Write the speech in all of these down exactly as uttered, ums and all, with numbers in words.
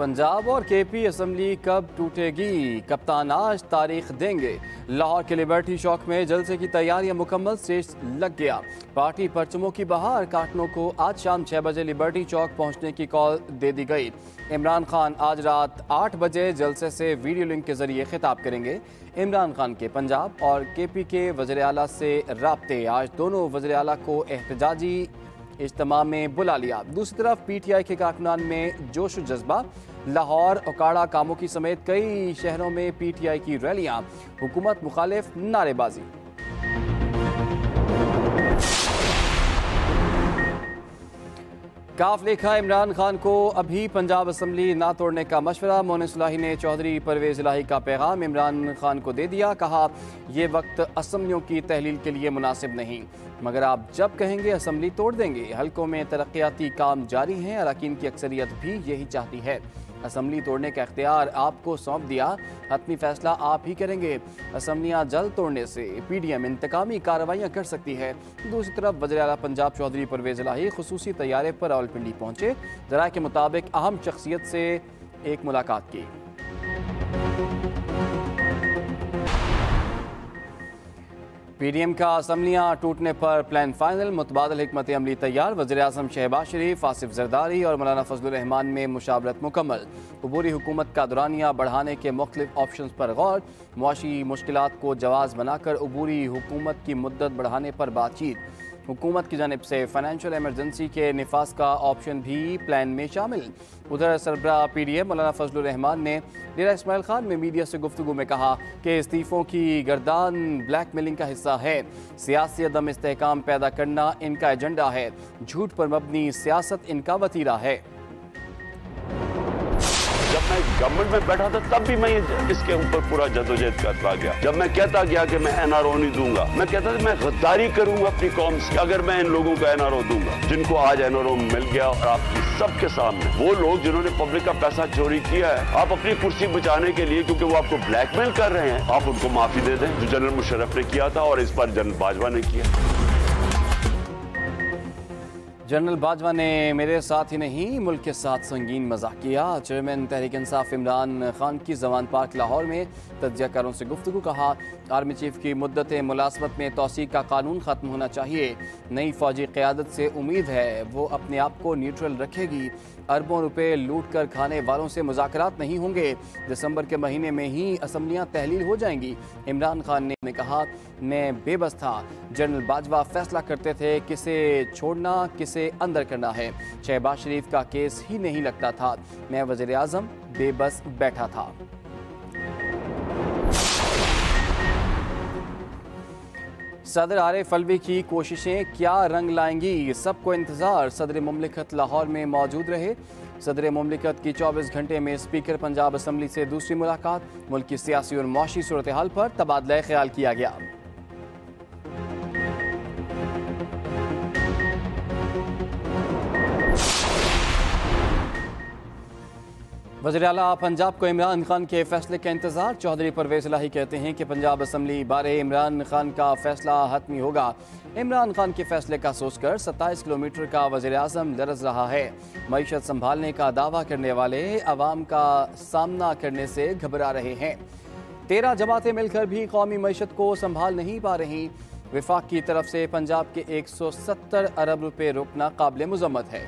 पंजाब और के P assembly कब टूटेगी, कप्तान आज तारीख देंगे। लाहौर के लिबर्टी चौक में जलसे की तैयारियां मुकम्मल, स्टेज लग गया। पार्टी परचमों की बहार, कारकुनों को आज शाम छह बजे लिबर्टी चौक पहुंचने की कॉल दे दी गई। इमरान खान आज रात आठ बजे जलसे से वीडियो लिंक के जरिए खिताब करेंगे। इमरान खान के पंजाब और के पी के वज़ीर आला से राब्ते, आज दोनों वज़ीर आला को एहतजाजी इज्तिमा में बुला लिया। दूसरी तरफ पी टी आई के कारकुनान में जोश व जज्बा। लाहौर, ओकाड़ा, कामोकी समेत कई शहरों में पी टी आई की रैलियां, हुकूमत मुखालिफ नारेबाजी। काफ लिखा इमरान खान को अभी पंजाब असम्बली ना तोड़ने का मशवरा। मोहन सुलाही ने चौधरी परवेज इलाही का पैगाम इमरान खान को दे दिया। कहा, यह वक्त असम्बलियों की तहलील के लिए मुनासिब नहीं, मगर आप जब कहेंगे असम्बली तोड़ देंगे। हल्कों में तरक्याती काम जारी हैं, अरकान की अक्सरियत भी यही चाहती है। असम्बली तोड़ने का इख्तियार आपको सौंप दिया, हतमी फैसला आप ही करेंगे। असम्बलियाँ जल्द तोड़ने से पी डी एम इंतकामी कार्रवाइयाँ कर सकती है। दूसरी तरफ वज़ीर आला पंजाब चौधरी परवेज इलाही खुसूसी तैयारे पर रावलपिंडी पहुँचे। ज़राए के मुताबिक अहम शख्सियत से एक मुलाकात की। पी डी एम का असम्बलियाँ टूटने पर प्लान फाइनल, मुतबादल हिकमत अमली तैयार। वज़ीर आज़म शहबाज शरीफ, आसिफ जरदारी और मौलाना फजलुर रहमान में मुशावरत मुकम्मल। अबूरी हुकूमत का दौरानिया बढ़ाने के मुख्तलिफ ऑप्शन पर गौर। मुआशी मुश्किलात को जवाज़ बनाकर अबूरी हुकूमत की मुद्दत बढ़ाने पर बातचीत। हुकूमत की जानिब से फाइनेंशियल एमरजेंसी के निफास का ऑप्शन भी प्लान में शामिल। उधर सरबराह पी डी एम मौलाना फजलुर रहमान ने डेरा इस्माइल खान में मीडिया से गुफ्तगू में कहा कि इस्तीफ़ों की गर्दान ब्लैक मेलिंग का हिस्सा है। सियासी अदम इस्तेहकाम पैदा करना इनका एजेंडा है। झूठ पर मबनी सियासत इनका वतीरा है। जब मैं गवर्नमेंट में बैठा था तब भी मैं इसके ऊपर पूरा जदोजहद करता गया। जब मैं कहता गया कि मैं एन आर ओ नहीं दूंगा, मैं कहता था मैं गद्दारी करूंगा अपनी कौम से अगर मैं इन लोगों को एन आर ओ दूंगा, जिनको आज एन आर ओ मिल गया। और आपकी सबके सामने वो लोग जिन्होंने पब्लिक का पैसा चोरी किया है, आप अपनी कुर्सी बचाने के लिए, क्योंकि वो आपको ब्लैकमेल कर रहे हैं, आप उनको माफी दे दें, जो जनरल मुशर्रफ ने किया था और इस पर जनरल बाजवा ने किया। जनरल बाजवा ने मेरे साथ ही नहीं मुल्क के साथ संगीन मजाक किया। चेयरमैन तहरीक इंसाफ इमरान खान की जवान पार्क लाहौर में तज्जियाकारों से गुफ्तगू। कहा, आर्मी चीफ की मुद्दत मुलाजमत में तौसीक का कानून ख़त्म होना चाहिए। नई फौजी क़यादत से उम्मीद है वो अपने आप को न्यूट्रल रखेगी। अरबों रुपए लूट कर खाने वालों से मुज़ाकरात नहीं होंगे। दिसंबर के महीने में ही असम्बलियाँ तहलील हो जाएंगी। इमरान खान ने कहा, मैं बेबस था, जनरल बाजवा फैसला करते थे किसे छोड़ना किसे अंदर करना है। शहबाज शरीफ का केस ही नहीं लगता था, मैं वज़ीर आज़म बेबस बैठा था। सदर आरिफ अलवी की कोशिशें क्या रंग लाएंगी, सबको इंतजार। सदर मुमलिकत लाहौर में मौजूद रहे। सदर मुमलिकत की चौबीस घंटे में स्पीकर पंजाब असम्बली से दूसरी मुलाकात। मुल्क की सियासी और मौशी सूरत हाल पर तबादला ख्याल किया गया। वज़ीर आला पंजाब को इमरान खान के फैसले का इंतजार। चौधरी परवेज इलाही कहते हैं कि पंजाब असम्बली बारे इमरान खान का फैसला हतमी होगा। इमरान खान के फैसले का सोचकर सत्ताईस किलोमीटर का वज़ीर आज़म लरज़ रहा है। मईशत संभालने का दावा करने वाले अवाम का सामना करने से घबरा रहे हैं। तेरह जमातें मिलकर भी कौमी मईशत को संभाल नहीं पा रही। विफाक की तरफ से पंजाब के एक सौ सत्तर अरब रुपये रोकना काबिल मुज़म्मत है।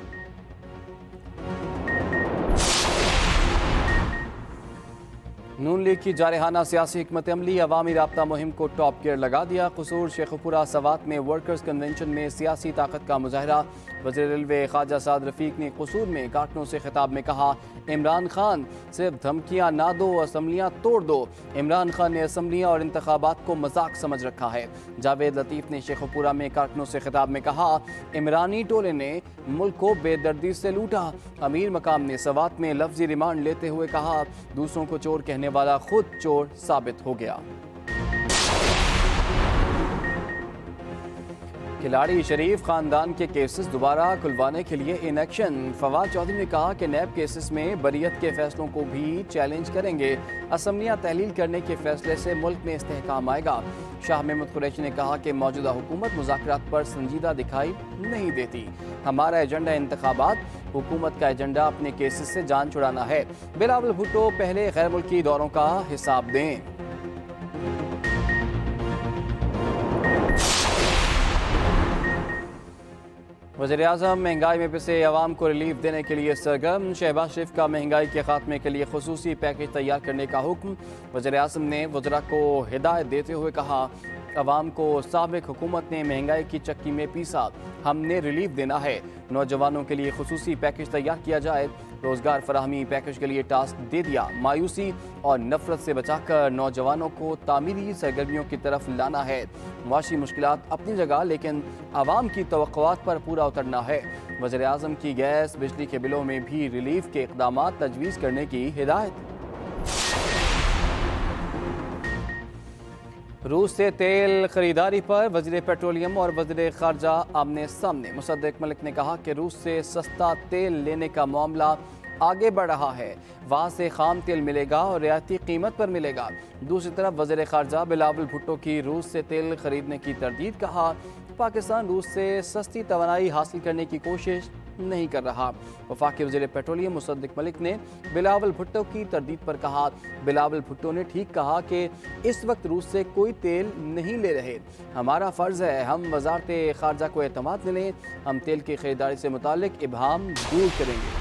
नून लीग की जारहाना सियासी हिकमत अमली अवामी राब्ता मुहिम को टॉप गियर लगा दिया। कसूर शेखपुरा सवात में वर्कर्स कन्वेंशन में सियासी ताकत का मुजाहरा। वज़ीर रेलवे ख्वाजा साद रफ़ीक ने कसूर में कारकुनों से खिताब में कहा, इमरान खान सिर्फ धमकियाँ ना दो, असम्बलियाँ तोड़ दो। इमरान खान ने असम्बलियाँ और इंतखाबात को मजाक समझ रखा है। जावेद लतीफ़ ने शेखपुरा में कारकुनों से खिताब में कहा, इमरानी टोले ने मुल्क को बेदर्दी से लूटा। अमीर मकाम ने सवात में लफ्जी रिमांड लेते हुए कहा, दूसरों को चोर कहने वाला खुद चोर साबित हो गया। खिलाड़ी शरीफ खानदान के केसेस दोबारा खुलवाने के लिए इन एक्शन। फवाद चौधरी ने कहा कि नैब केसेस में बरियत के फैसलों को भी चैलेंज करेंगे। असम्बलियां तहलील करने के फैसले से मुल्क में इस्तेहकाम आएगा। शाह महमूद कुरैशी ने कहा कि मौजूदा हुकूमत मुज़ाकरात पर संजीदा दिखाई नहीं देती। हमारा एजेंडा इंतखाबात, हुकूमत का एजेंडा अपने केसेस से जान छुड़ाना है। बिलावल भुट्टो पहले गैर मुल्की दौरों का हिसाब दें। वज़ीर-ए-आज़म महंगाई में पिसे अवाम को रिलीफ देने के लिए सरगर्म। शहबाज शरीफ का महंगाई के खात्मे के लिए खुसूसी पैकेज तैयार करने का हुक्म। वज़ीर-ए-आज़म ने वज़रा को हिदायत देते हुए कहा, अवाम को साबिक हुकूमत ने महंगाई की चक्की में पीसा, हमने रिलीफ देना है। नौजवानों के लिए खुसूसी पैकेज तैयार किया जाए। रोजगार फराहमी पैकेज के लिए टास्क दे दिया। मायूसी और नफरत से बचाकर नौजवानों को तामीरी सरगर्मियों की तरफ लाना है। मुआशी मुश्किलात अपनी जगह, लेकिन आवाम की तवक्कुआत पर पूरा उतरना है। वज़ीर-ए-आज़म की गैस बिजली के बिलों में भी रिलीफ के इक़दाम तजवीज़ करने की हिदायत। रूस से तेल खरीदारी पर वज़ीर पेट्रोलियम और वज़ीर ख़ारजा आमने सामने। मुसद्दिक मलिक ने कहा कि रूस से सस्ता तेल लेने का मामला आगे बढ़ रहा है। वहाँ से खाम तेल मिलेगा और रियायती कीमत पर मिलेगा। दूसरी तरफ वज़ीर ख़ारजा बिलावल भुट्टो की रूस से तेल खरीदने की तरदीद। कहा, पाकिस्तान रूस से सस्ती तवानाई हासिल करने की कोशिश नहीं कर रहा। वफाकी वज़ीर पेट्रोलियम मुसद्दिक मलिक ने बिलावल भुट्टो की तरदीद पर कहा, बिलावल भुट्टो ने ठीक कहा कि इस वक्त रूस से कोई तेल नहीं ले रहे। हमारा फ़र्ज़ है हम वज़ारत ख़ारजा को एतमाद मिलें। हम तेल की खरीदारी से मुताल्लिक इबहाम दूर करेंगे।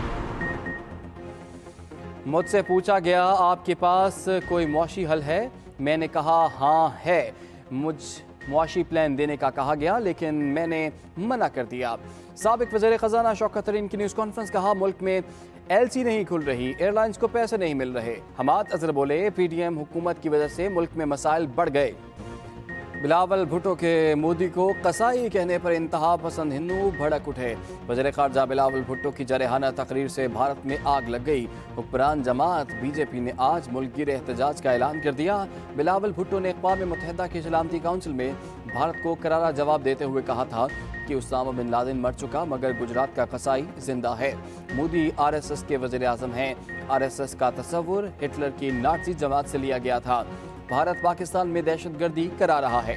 मुझसे पूछा गया, आपके पास कोई मुआशी हल है? मैंने कहा हाँ है। मुझ मुआशी प्लान देने का कहा गया, लेकिन मैंने मना कर दिया। साबिक वज़ीर ख़ज़ाना शौकत तरीन की न्यूज़ कॉन्फ्रेंस। कहा, मुल्क में एल सी नहीं खुल रही, एयरलाइंस को पैसे नहीं मिल रहे। हमाद अज़हर बोले, पी टी एम हुकूमत की वजह से मुल्क में मसाइल बढ़ गए। बिलावल भुट्टो के मोदी को कसाई कहने पर इंतहा पसंद हिंदू भड़क उठे। वज़ीर ख़ारजा बिलावल भुट्टो की जरहाना तकरीर से भारत में आग लग गई। हुक्मरान जमात बीजेपी ने आज मुल्कगीर एहतजाज का ऐलान कर दिया। बिलावल भुट्टो ने अक़वाम मुत्तहिदा की सलामती काउंसिल में भारत को करारा जवाब देते हुए कहा था कि उसामा बिन लादेन मर चुका, मगर गुजरात का कसाई जिंदा है। मोदी आर एस एस के वज़ीर आज़म हैं। आर एस एस का तस्वुर हिटलर की नाज़ी जमात से लिया गया था। भारत पाकिस्तान में दहशतगर्दी करा रहा है।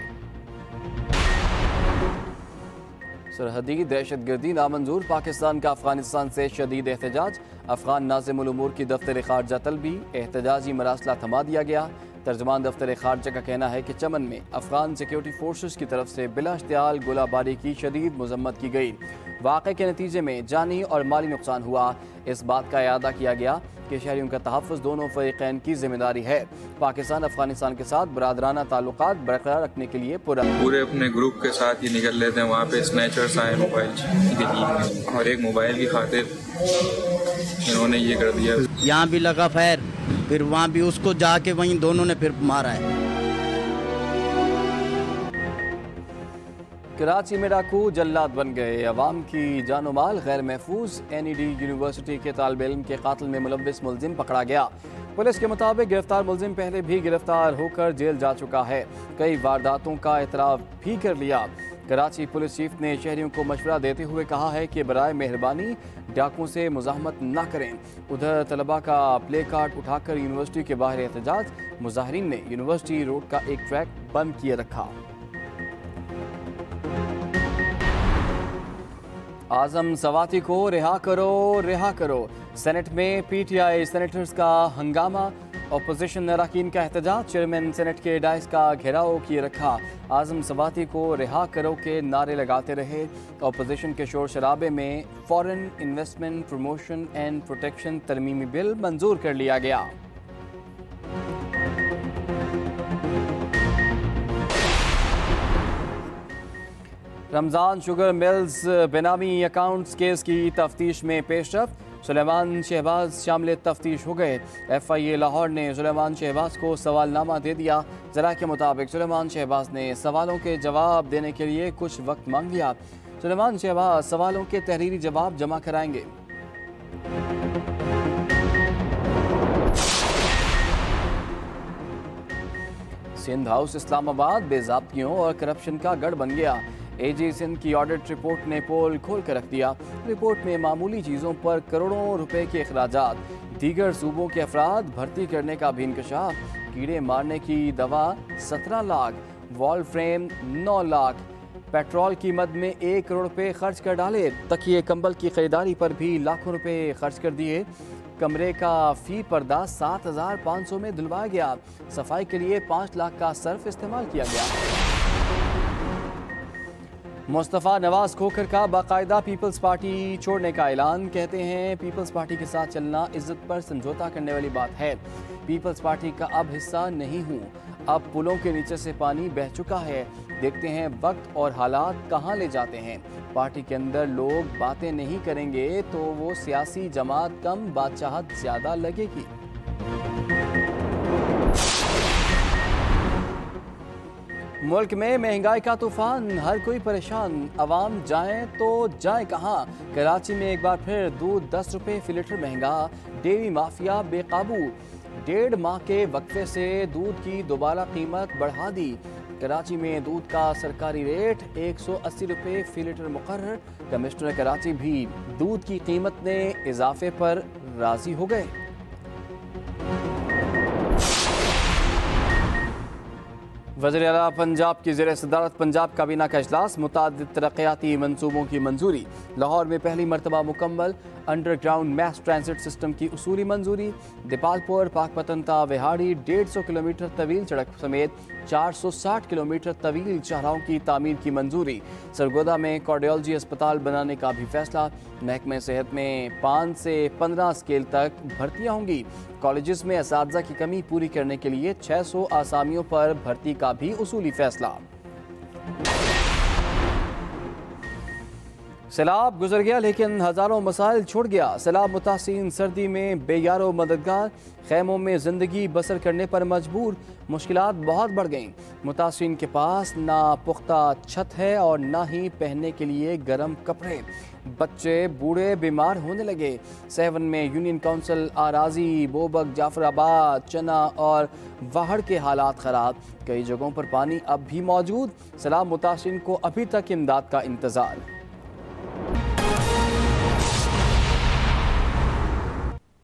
सरहदी दहशतगर्दी नामंजूर। पाकिस्तान का अफगानिस्तान से शदीद एहतजाज। अफगान नाज़िमुल उमूर की दफ्तर ख़ारजा तलबी। एहतजाजी मरासला थमा दिया गया। तर्जमान दफ्तर ख़ारजा का कहना है कि चमन में अफगान सिक्योरिटी फोर्सेस की तरफ से बिला इश्तियाल गोलाबारी की शदीद मजम्मत की गई। वाक़े के नतीजे में जानी और माली नुकसान हुआ। इस बात का इयादा किया गया कि शहरियों का तहफ़्फ़ुज़ दोनों फ़रीक़ैन की जिम्मेदारी है। पाकिस्तान अफगानिस्तान के साथ बरादराना ताल्लुकात बरकरार रखने के लिए पूरा पूरे अपने ग्रुप के साथ ही निकल लेते हैं। वहाँ पे स्नैचर्स आए मोबाइल के लिए, और एक मोबाइल की खातिर इन्होंने ये कर दिया। यहाँ भी लगा फायर, फिर वहाँ भी उसको जाके वहीं दोनों ने फिर मारा है। कराची में डाकू जल्लाद बन गए। अवाम की जानो माल गैर महफूज। एन ई डी यूनिवर्सिटी के तालिब इल्म के कातिल में मुलव्विस मुलजिम पकड़ा गया। पुलिस के मुताबिक गिरफ्तार मुलजिम पहले भी गिरफ्तार होकर जेल जा चुका है। कई वारदातों का एतराफ़ भी कर लिया। कराची पुलिस चीफ ने शहरियों को मशवरा देते हुए कहा है कि बराए मेहरबानी डाकुओं से मुज़ाहमत न करें। उधर तलबा का प्ले कार्ड उठाकर यूनिवर्सिटी के बाहर एहतजाज। मुजाहिरीन ने यूनिवर्सिटी रोड का एक ट्रैक बंद किए रखा। आज़म सवाती को रिहा करो, रिहा करो। सेनेट में पी टी आई सेनेटर्स का हंगामा। अपोजिशन अरकान का एहतजाज। चेयरमैन सेनेट के डाइस का घेराव किए रखा। आज़म सवाती को रिहा करो के नारे लगाते रहे। अपोजिशन के शोर शराबे में foreign investment promotion and protection तरमीमी बिल मंजूर कर लिया गया। रमज़ान शुगर मिल्स बेनामी अकाउंट्स केस की तफ्तीश में पेशरफ। सुलेमान शहबाज शामिल तफ्तीश हो गए। एफ आई ए लाहौर ने सुलेमान शहबाज को सवालनामा दे दिया। जरा के मुताबिक सुलेमान शहबाज ने सवालों के जवाब देने के लिए कुछ वक्त मांग लिया। सुलेमान शहबाज सवालों के तहरीरी जवाब जमा कराएंगे। सिंध हाउस इस्लामाबाद बेज़ाब्तियों और करप्शन का गढ़ बन गया। एजी सिंध की ऑडिट रिपोर्ट ने पोल खोल कर रख दिया। रिपोर्ट में मामूली चीज़ों पर करोड़ों रुपए के अखराजात, दीगर सूबों के अफराद भर्ती करने का भी इंकशाफ। कीड़े मारने की दवा सत्रह लाख, वॉल फ्रेम नौ लाख, पेट्रोल की मद में एक करोड़ रुपए खर्च कर डाले। तकिए कंबल की खरीदारी पर भी लाखों रुपए खर्च कर दिए। कमरे का फी पर्दा सात हजार पाँच सौ में दिलवाया गया। सफाई के लिए पाँच लाख का सर्फ इस्तेमाल किया गया। मुस्तफ़ा नवाज खोखर का बाकायदा पीपल्स पार्टी छोड़ने का ऐलान। कहते हैं पीपल्स पार्टी के साथ चलना इज्जत पर समझौता करने वाली बात है। पीपल्स पार्टी का अब हिस्सा नहीं हूँ। अब पुलों के नीचे से पानी बह चुका है। देखते हैं वक्त और हालात कहाँ ले जाते हैं। पार्टी के अंदर लोग बातें नहीं करेंगे तो वो सियासी जमात कम, बादशाहत ज्यादा लगेगी। मुल्क में महंगाई का तूफान, हर कोई परेशान। अवाम जाए तो जाए कहाँ। कराची में एक बार फिर दूध दस रुपए फी लीटर महंगा। डेयरी माफिया बेकाबू। डेढ़ माह के वक्फे से दूध की दोबारा कीमत बढ़ा दी। कराची में दूध का सरकारी रेट एक सौ अस्सी रुपए फी लीटर मुकर्रर। कमिश्नर कराची भी दूध की कीमत ने इजाफे पर राजी हो गए। वज़ीर आला पंजाब की ज़ेर सदारत पंजाब काबीना का इजलास। मुतादिद तरक्याती मनसूबों की मंजूरी। लाहौर में पहली मरतबा मुकम्मल अंडरग्राउंड मैस ट्रांजिट सिस्टम की उसूली मंजूरी। दीपालपुर पाकपतनता विहाड़ी डेढ़ सौ किलोमीटर तवील सड़क समेत चार सौ साठ किलोमीटर तवील शाहराहों की तामीर की मंजूरी। सरगोदा में कार्डियोलॉजी अस्पताल बनाने का भी फैसला। महकमे सेहत में पाँच से पंद्रह स्केल तक भर्तियाँ होंगी। कॉलेजेस में असातिज़ा की कमी पूरी करने के लिए छः सौ आसामियों पर भर्ती का भी उसूली फैसला। सैलाब गुजर गया लेकिन हज़ारों मसाइल छोड़ गया। सैलाब मुतासिरीन सर्दी में बेयारो मददगार, खैमों में ज़िंदगी बसर करने पर मजबूर। मुश्किलात बहुत बढ़ गईं। मुतासिरीन के पास ना पुख्ता छत है और ना ही पहनने के लिए गर्म कपड़े। बच्चे बूढ़े बीमार होने लगे। सेवन में यूनियन काउंसिल आराजी, बोबक, जाफराबाद, चना और वाहड़ के हालात ख़राब। कई जगहों पर पानी अब भी मौजूद। सैलाब मुतासिरीन को अभी तक इमदाद का इंतज़ार।